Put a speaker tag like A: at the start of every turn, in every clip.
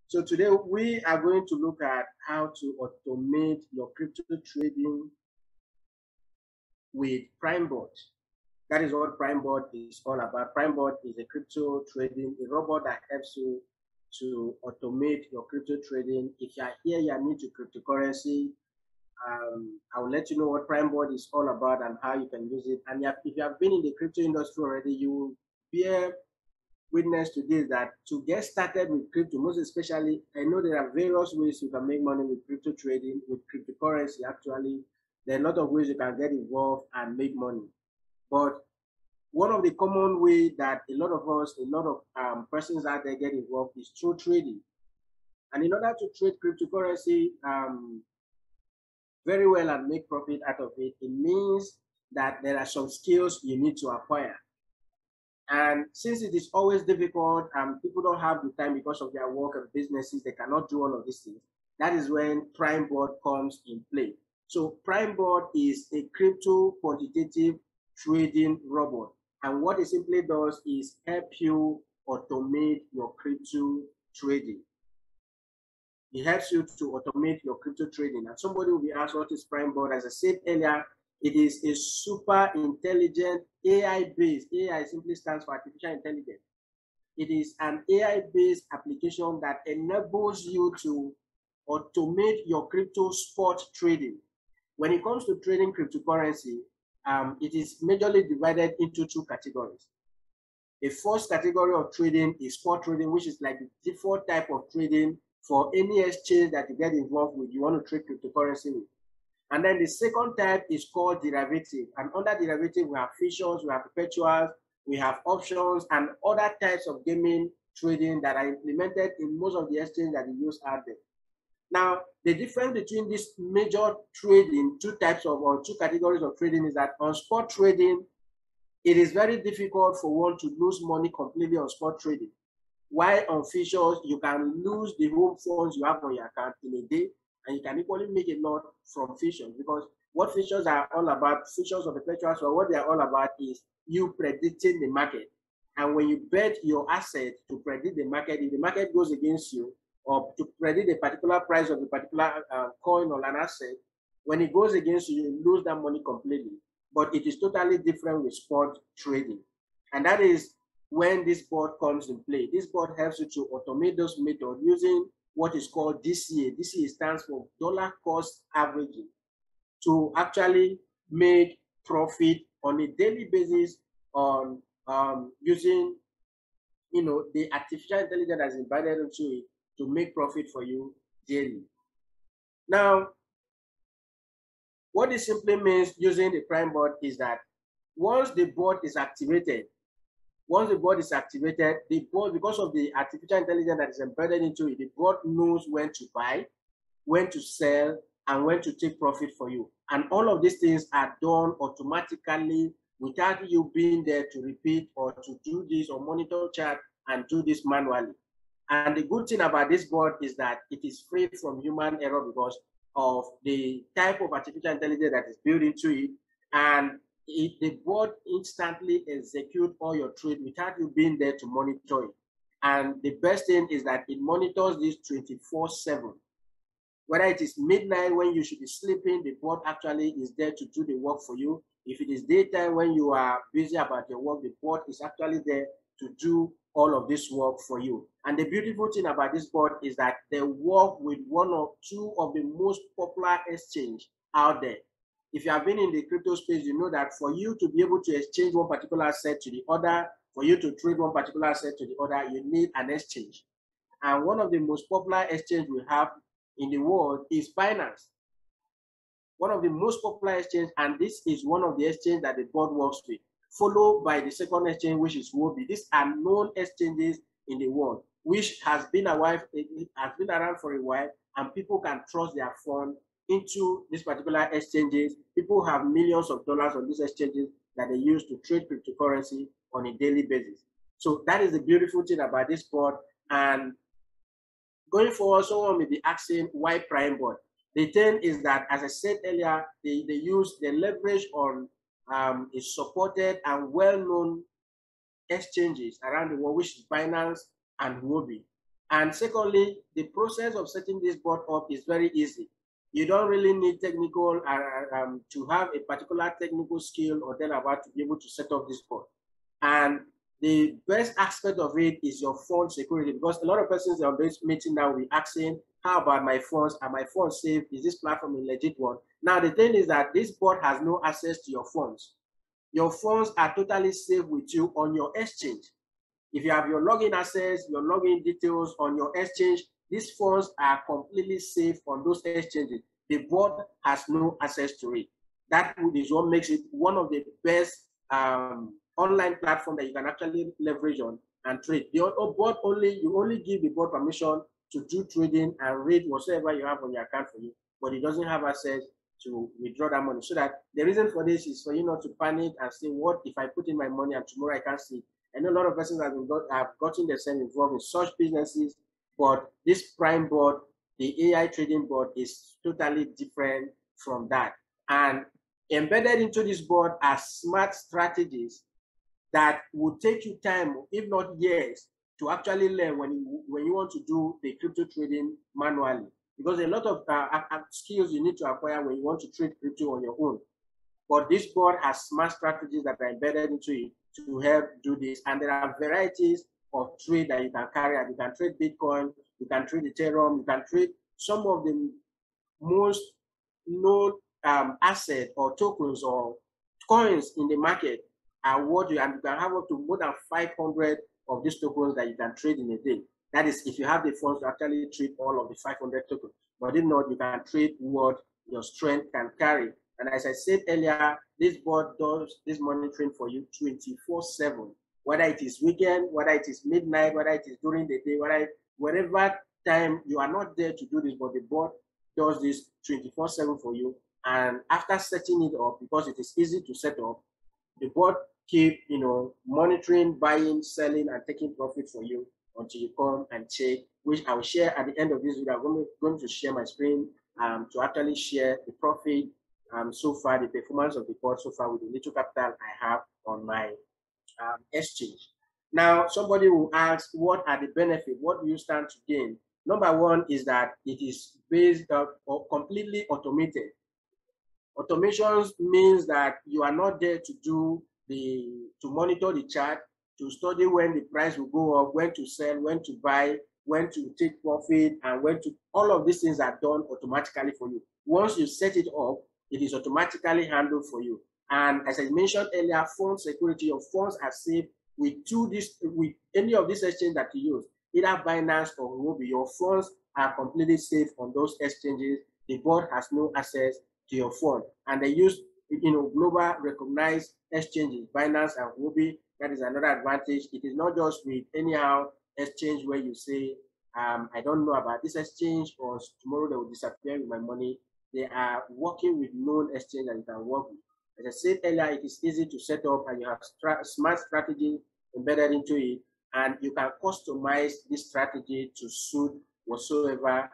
A: So today we are going to look at how to automate your crypto trading with PrimeBot. That is what PrimeBot is all about. PrimeBot is a crypto trading, a robot that helps you to automate your crypto trading. If you are here, you are new to cryptocurrency, I will let you know what PrimeBot is all about and how you can use it. And if you have been in the crypto industry already, you will bear witness to this, that to get started with crypto, most especially, I know there are various ways you can make money with crypto trading, with cryptocurrency. Actually, there are a lot of ways you can get involved and make money. But one of the common way that a lot of us, a lot of persons out there get involved is through trading. And in order to trade cryptocurrency very well and make profit out of it, it means that there are some skills you need to acquire. And since it is always difficult and people don't have the time because of their work and businesses, they cannot do all of these things. That is when PrimeBot comes in play. So PrimeBot is a crypto quantitative trading robot. And what it simply does is help you automate your crypto trading. It helps you to automate your crypto trading. And somebody will be asked, what is PrimeBot? As I said earlier, it is a super intelligent AI-based. AI simply stands for artificial intelligence. It is an AI-based application that enables you to automate your crypto spot trading. When it comes to trading cryptocurrency, it is majorly divided into two categories. The first category of trading is spot trading, which is like the default type of trading for any exchange that you get involved with, you want to trade cryptocurrency with. And then the second type is called derivative. And under derivative, we have futures, we have perpetuals, we have options, and other types of gaming trading that are implemented in most of the exchanges that you use out there. Now, the difference between these major trading, two types of or two categories of trading, is that on spot trading, it is very difficult for one to lose money completely on spot trading. While on futures, you can lose the whole funds you have on your account in a day, and you can equally make a lot from futures, because what futures are all about, futures or perpetuals, or what they are all about is you predicting the market. And when you bet your asset to predict the market, if the market goes against you, or to predict a particular price of a particular coin or an asset, when it goes against you, you lose that money completely. But it is totally different with spot trading. And that is when this bot comes in play. This bot helps you to automate those methods using what is called DCA. DCA stands for dollar cost averaging, to actually make profit on a daily basis on using the artificial intelligence that's embedded into it to make profit for you daily. Now, what this simply means using the PrimeBot is that once the bot is activated, the bot, because of the artificial intelligence that is embedded into it, the bot knows when to buy, when to sell, and when to take profit for you. And all of these things are done automatically without you being there to repeat or to do this or monitor chart and do this manually. And the good thing about this bot is that it is free from human error because of the type of artificial intelligence that is built into it. And the bot instantly execute all your trade without you being there to monitor it. And the best thing is that it monitors this 24/7. Whether it is midnight when you should be sleeping, the bot actually is there to do the work for you. If it is daytime when you are busy about your work, the bot is actually there to do all of this work for you. And the beautiful thing about this bot is that they work with one or two of the most popular exchange out there. If you have been in the crypto space, you know that for you to be able to exchange one particular asset to the other, for you to trade one particular asset to the other, you need an exchange. And one of the most popular exchange we have in the world is Binance. One of the most popular exchange, and this is one of the exchange that the board works with, followed by the second exchange, which is Huobi. These are known exchanges in the world, which has been around for a while, and people can trust their fund into these particular exchanges. People have millions of dollars on these exchanges that they use to trade cryptocurrency on a daily basis. So that is the beautiful thing about this board. And going forward, someone may be asking why PrimeBot. The thing is that, as I said earlier, they leverage on a supported and well-known exchanges around the world, which is Binance and Huobi. And secondly, the process of setting this board up is very easy. You don't really need technical to have a particular technical skill or then about to be able to set up this board. And the best aspect of it is your phone security, because a lot of persons on this meeting now will be asking, how about my phones? Are my phones safe? Is this platform a legit one? Now, the thing is that this board has no access to your phones. Your phones are totally safe with you on your exchange. If you have your login access, your login details on your exchange, these phones are completely safe on those exchanges. The board has no access to it. That is what makes it one of the best online platform that you can actually leverage on and trade. The board you only give the board permission to do trading and read whatsoever you have on your account for you, but it doesn't have access to withdraw that money. So that the reason for this is for you not to panic and say, what if I put in my money and tomorrow I can't see? I know a lot of persons have gotten themselves involved in such businesses, but this prime board, the AI trading board, is totally different from that. And embedded into this board are smart strategies that will take you time, if not years, to actually learn when you want to do the crypto trading manually. Because a lot of skills you need to acquire when you want to trade crypto on your own. But this board has smart strategies that are embedded into it to help do this. And there are varieties of trade that you can carry out. You can trade Bitcoin, you can trade Ethereum, you can trade some of the most known asset or tokens or coins in the market are what you can have up to more than 500 of these tokens that you can trade in a day. That is, if you have the funds to actually trade all of the 500 tokens. But if not, you can trade what your strength can carry. And as I said earlier, this board does this monitoring for you 24/7, whether it is weekend, whether it is midnight, whether it is during the day, whatever time you are not there to do this, but the board does this 24/7 for you. And after setting it up, because it is easy to set up, the board keep monitoring, buying, selling, and taking profit for you until you come and check, which I will share at the end of this video. I'm going to share my screen to actually share the profit so far, the performance of the board so far with the little capital I have on my exchange. Now, somebody will ask, what are the benefits? What do you stand to gain? Number one is that it is based or completely automated. Automations means that you are not there to monitor the chart, to study when the price will go up, when to sell, when to buy, when to take profit, and all of these things are done automatically for you. Once you set it up, it is automatically handled for you. And as I mentioned earlier, phone security, your phones are safe with any of these exchanges that you use, either Binance or Huobi. Your phones are completely safe on those exchanges. The board has no access to your phone, and they use global recognized exchanges, Binance and Huobi. That is another advantage. It is not just with anyhow exchange where you say, I don't know about this exchange, or tomorrow they will disappear with my money. They are working with known exchange that you can work with. As I said earlier, it is easy to set up, and you have smart strategy embedded into it, and you can customize this strategy to suit whatsoever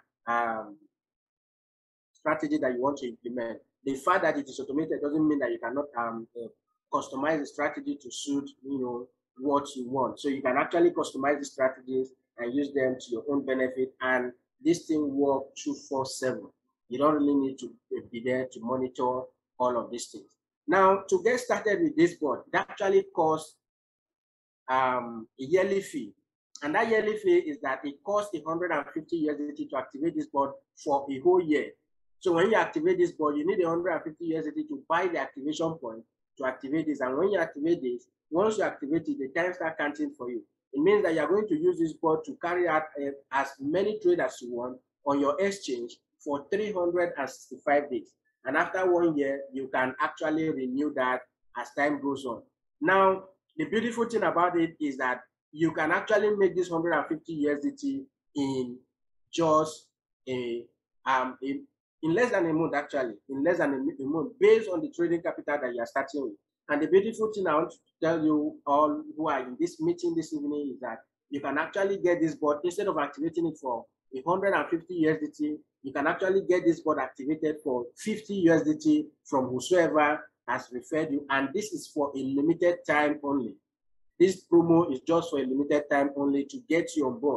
A: strategy that you want to implement. The fact that it is automated doesn't mean that you cannot customize the strategy to suit what you want. So you can actually customize the strategies and use them to your own benefit, and this thing works 24/7. You don't really need to be there to monitor all of these things. Now, to get started with this board, it actually costs a yearly fee. And that yearly fee is that it costs 150 USDT to activate this board for a whole year. So when you activate this board, you need 150 USDT to buy the activation point to activate this. And when you activate this, once you activate it, the time starts counting for you. It means that you're going to use this board to carry out as many trades as you want on your exchange for 365 days. And after 1 year, you can actually renew that as time goes on. Now, the beautiful thing about it is that you can actually make this 150 USDT in just in less than a month, actually, in less than a month, based on the trading capital that you are starting with. And the beautiful thing I want to tell you all who are in this meeting this evening is that you can actually get this board, instead of activating it for 150 USDT, you can actually get this board activated for 50 USDT from whosoever has referred you. And this is for a limited time only. This promo is just for a limited time only to get you on board.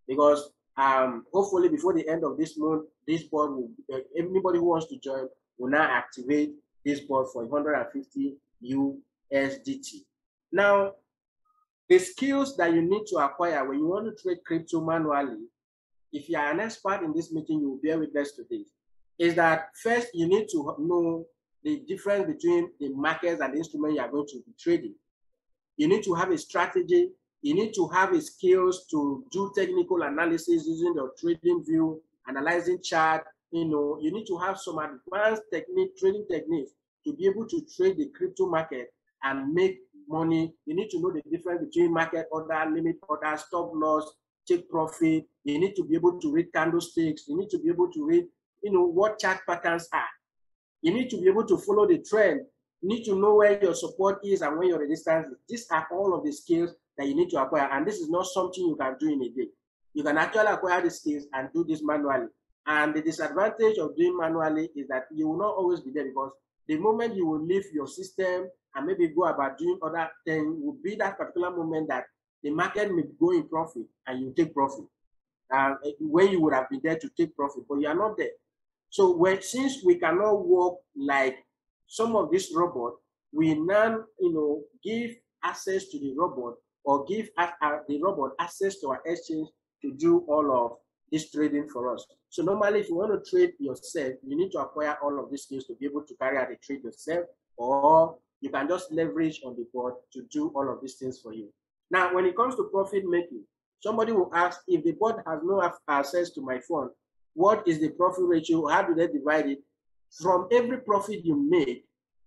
A: because hopefully before the end of this month, this board will, anybody who wants to join will now activate this board for 150 USDT. Now, the skills that you need to acquire when you want to trade crypto manually, if you are an expert in this meeting, you will bear witness to this, is that first you need to know the difference between the markets and the instrument you are going to be trading. You need to have a strategy. You need to have a skills to do technical analysis using your trading view, analyzing chart. You need to have some advanced trading techniques to be able to trade the crypto market and make money. You need to know the difference between market order, limit order, stop loss, take profit. You need to be able to read candlesticks. You need to be able to read, what chart patterns are. You need to be able to follow the trend. You need to know where your support is and where your resistance is. These are all of the skills that you need to acquire. And this is not something you can do in a day. You can actually acquire the skills and do this manually. And the disadvantage of doing manually is that you will not always be there, because the moment you will leave your system and maybe go about doing other things will be that particular moment that the market may go in profit and you take profit. When you would have been there to take profit, but you are not there. So since we cannot work like some of these robots, we now, give access to the robot, or give the robot access to our exchange to do all of this trading for us. So normally, if you want to trade yourself, you need to acquire all of these skills to be able to carry out the trade yourself, or you can just leverage on the board to do all of these things for you. Now, when it comes to profit making, somebody will ask, if the board has no access to my fund, what is the profit ratio? How do they divide it? From every profit you make,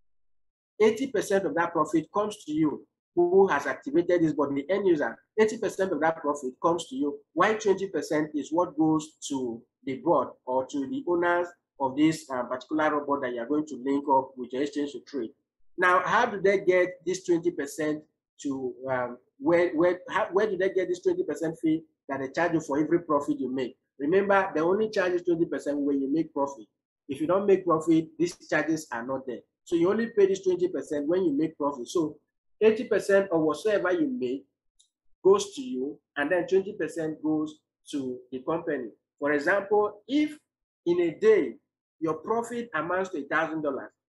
A: 80% of that profit comes to you who has activated this board, the end user. 80% of that profit comes to you, while 20% is what goes to the board or to the owners of this particular robot that you are going to link up with your exchange to trade. Now, how do they get this 20% to, where do they get this 20% fee that they charge you for every profit you make? Remember, they only charge you 20% when you make profit. If you don't make profit, these charges are not there. So you only pay this 20% when you make profit. So 80% of whatsoever you make goes to you, and then 20% goes to the company. For example, if in a day your profit amounts to $1,000,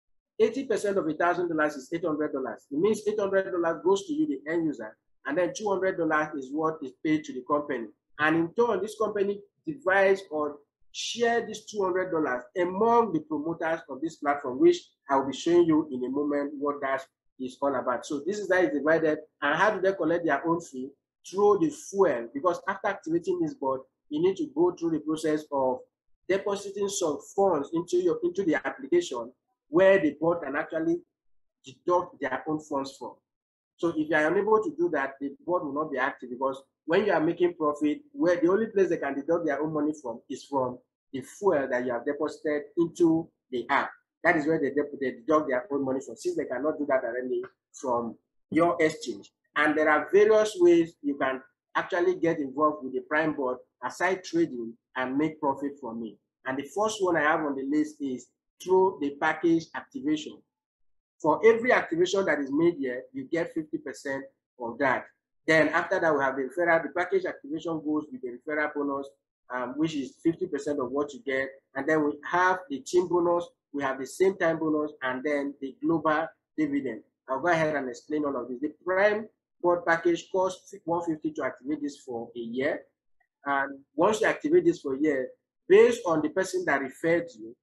A: 80% of $1,000 is $800. It means $800 goes to you, the end user, and then $200 is what is paid to the company. And in turn, this company divides or share this $200 among the promoters of this platform, which I will be showing you in a moment what that is all about. So this is how it's divided. And how do they collect their own fee? Through the fuel, because after activating this board, you need to go through the process of depositing some funds into the application, where the board can actually deduct their own funds from. So if you are unable to do that, the board will not be active, because when you are making profit, where the only place they can deduct their own money from is from the fuel that you have deposited into the app. That is where they deduct their own money from, since they cannot do that directly from your exchange. And there are various ways you can actually get involved with the Prime board aside trading and make profit from it. And the first one I have on the list is through the package activation. For every activation that is made here, you get 50% of that. Then after that, we have the referral. The package activation goes with the referral bonus, which is 50% of what you get. And then we have the team bonus, we have the same time bonus, and then the global dividend. I'll go ahead and explain all of this. The Prime board package costs $150 to activate this for a year. And once you activate this for a year, based on the person that referred you,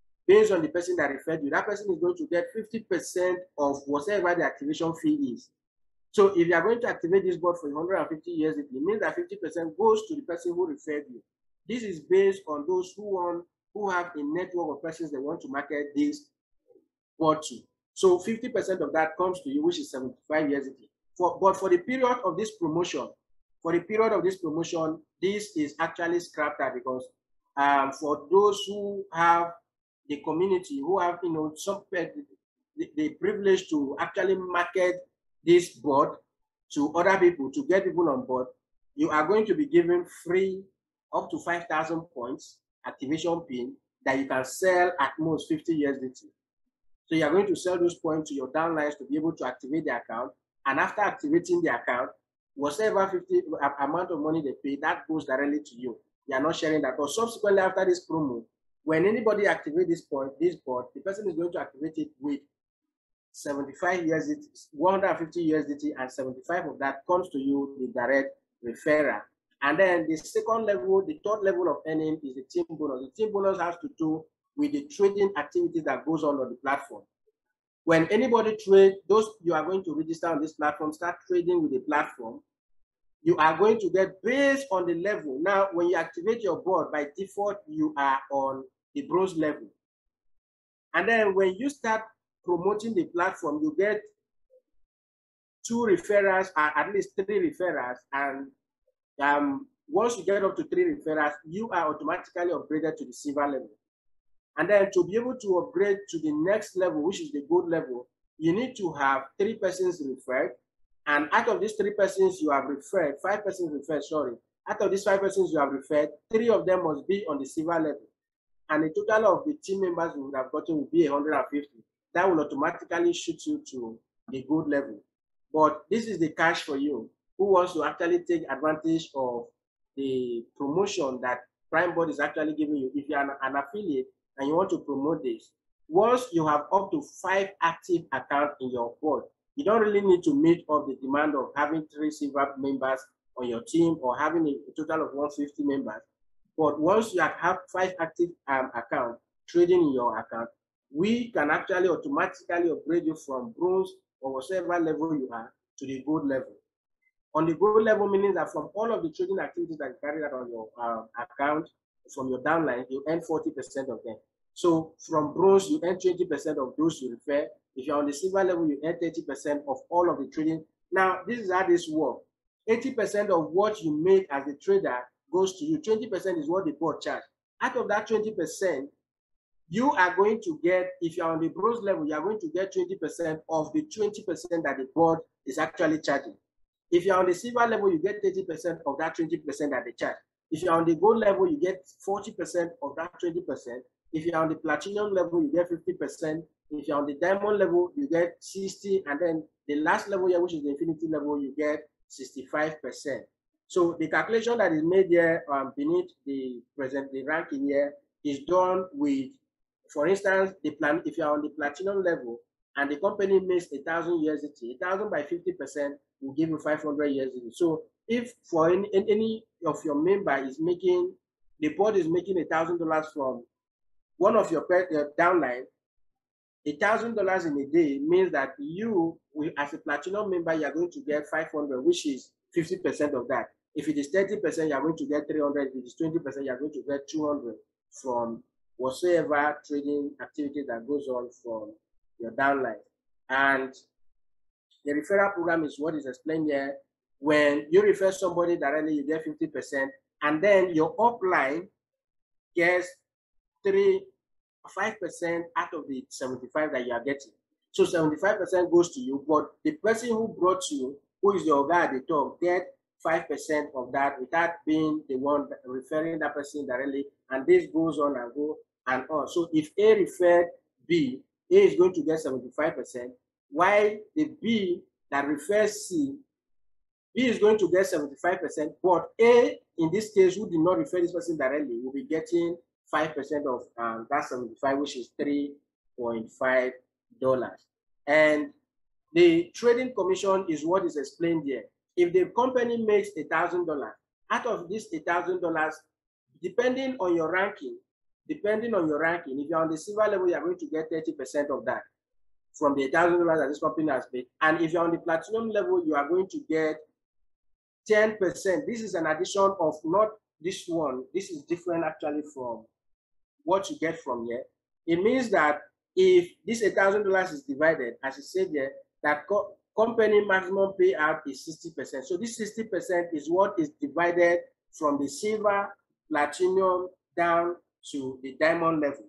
A: that person is going to get 50% of whatever the activation fee is. So if you are going to activate this board for 150 years, it means that 50% goes to the person who referred you. This is based on those who have a network of persons they want to market this board to. So 50% of that comes to you, which is 75 years. But for the period of this promotion, this is actually scrapped out, because for those who have the community, who have the privilege to actually market this board to other people, to get people on board, you are going to be given free up to 5,000 points activation pin that you can sell at most 50 USDT. So you are going to sell those points to your downlines to be able to activate the account. And after activating the account, whatever 50 amount of money they pay, that goes directly to you. You are not sharing that. But subsequently, after this promo, when anybody activates this board, the person is going to activate it with 75 USDT, 150 USDT, and 75 of that comes to you, the direct referral. And then the second level, the third level of earning is the team bonus. The team bonus has to do with the trading activities that goes on the platform. When anybody trades, those you are going to register on this platform, start trading with the platform, you are going to get based on the level. Now, when you activate your board, by default, you are on the bronze level. And then when you start promoting the platform, you get 2 referrals, at least 3 referrals. And once you get up to 3 referrals, you are automatically upgraded to the silver level. And then to be able to upgrade to the next level, which is the gold level, you need to have 3 persons referred. And out of these 3 persons you have referred, 5 persons referred, sorry. Out of these 5 persons you have referred, 3 of them must be on the silver level. And the total of the team members you would have gotten will be 150. That will automatically shoot you to the gold level. But this is the cash for you who wants to actually take advantage of the promotion that PrimeBoard is actually giving you. If you are an affiliate and you want to promote this, once you have up to 5 active accounts in your board, you don't really need to meet up the demand of having 3 silver members on your team or having a total of 150 members. But once you have 5 active accounts trading in your account, we can actually automatically upgrade you from bronze or whatever level you are to the gold level. On the gold level, meaning that from all of the trading activities that you carry out on your account, from your downline, you earn 40% of them. So from bronze, you earn 20% of those you refer. If you're on the silver level, you earn 30% of all of the trading. Now, this is how this works. 80% of what you make as a trader goes to you. 20% is what the board charge. Out of that 20%, you are going to get, if you're on the bronze level, you are going to get 20% of the 20% that the board is actually charging. If you're on the silver level, you get 30% of that 20% that they charge. If you're on the gold level, you get 40% of that 20%. If you're on the platinum level, you get 50%. If you're on the diamond level, you get 60%. And then the last level here, which is the infinity level, you get 65%. So the calculation that is made here beneath the ranking here is done with, for instance, if you're on the platinum level and the company makes 1,000 USDT, 1,000 by 50% will give you 500 USDT. So if for any of your member is making, the board is making $1,000 from one of your downline, $1,000 in a day means that you, as a platinum member, you are going to get 500, which is 50% of that. If it is 30%, you are going to get 300. If it is 20%, you are going to get 200 from whatsoever trading activity that goes on from your downline. And the referral program is what is explained here. When you refer somebody directly, you get 50%, and then your upline gets 5% out of the 75 that you are getting. So 75% goes to you, but the person who brought you, who is your guy at the top, get 5% of that without being the one referring that person directly, and this goes on and on. So if A referred B, A is going to get 75%, while the B that refers C, B is going to get 75%, but A, in this case, who did not refer this person directly, will be getting 5% of that 75, which is $3.5. And the trading commission is what is explained here. If the company makes $1,000, out of this $1,000, depending on your ranking, if you're on the silver level, you're going to get 30% of that from the $1,000 that this company has made. And if you're on the platinum level, you are going to get 10%. This is an addition of not this one. This is different actually from what you get from here. It means that if this $1,000 is divided, as I said here, that company maximum payout is 60%. So this 60% is what is divided from the silver, platinum down to the diamond level.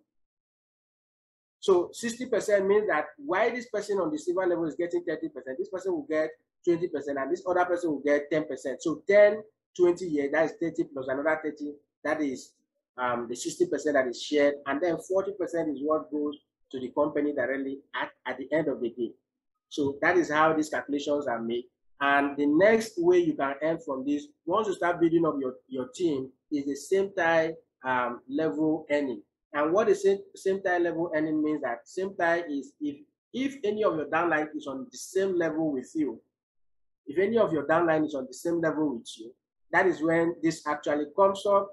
A: So 60% means that while this person on the silver level is getting 30%, this person will get 20%, and this other person will get 10%. So 10, 20 here, that is 30 plus another 30, that is the 60% that is shared, and then 40% is what goes to the company directly at the end of the day. So that is how these calculations are made. And the next way you can earn from this, once you start building up your team, is the same time level earning. And what is same time level earning means that same time is if any of your downline is on the same level with you, if any of your downline is on the same level with you, that is when this actually comes up.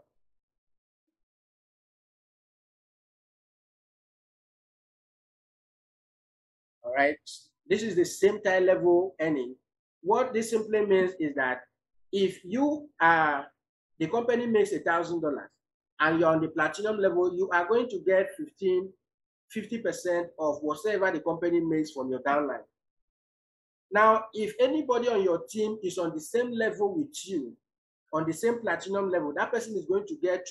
A: All right, this is the same time level earning. What this simply means is that if you are, the company makes $1,000 and you're on the platinum level, you are going to get 50% of whatever the company makes from your downline. Now, if anybody on your team is on the same level with you, on the same platinum level, that person is going to get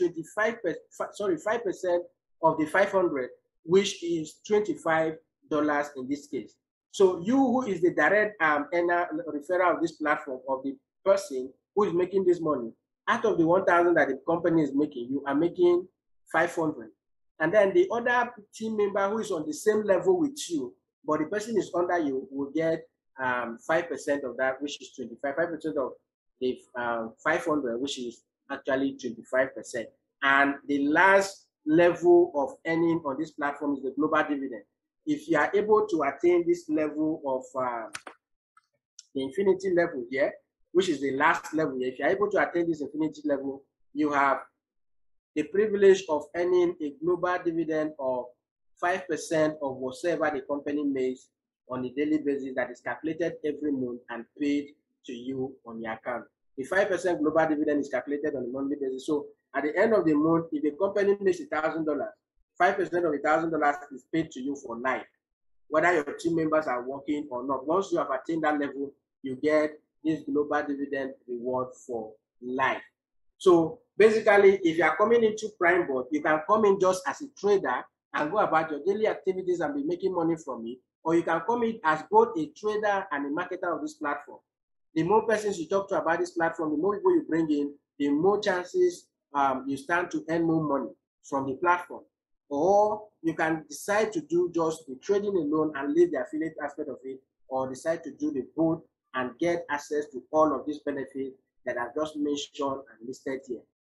A: 5% of the 500, which is $25 in this case. So you, who is the direct earner, referrer of this platform, of the person who is making this money, out of the 1,000 that the company is making, you are making 500. And then the other team member who is on the same level with you, but the person is under you, will get 5% of that, which is 5% of the 500, which is actually 25%. And the last level of earning on this platform is the global dividend. If you are able to attain this level of the infinity level here, which is the last level here, if you are able to attain this infinity level, you have the privilege of earning a global dividend of 5% of whatever the company makes on a daily basis, that is calculated every month and paid to you on your account. The 5% global dividend is calculated on a monthly basis. So at the end of the month, if a company makes $1,000, 5% of $1,000 is paid to you for life, whether your team members are working or not. Once you have attained that level, you get this global dividend reward for life. So basically, if you are coming into PrimeBot, you can come in just as a trader and go about your daily activities and be making money from it, or you can come in as both a trader and a marketer of this platform. The more persons you talk to about this platform, the more people you bring in, the more chances you stand to earn more money from the platform. Or you can decide to do just the trading alone and leave the affiliate aspect of it, or decide to do the both and get access to all of these benefits that I've just mentioned and listed here.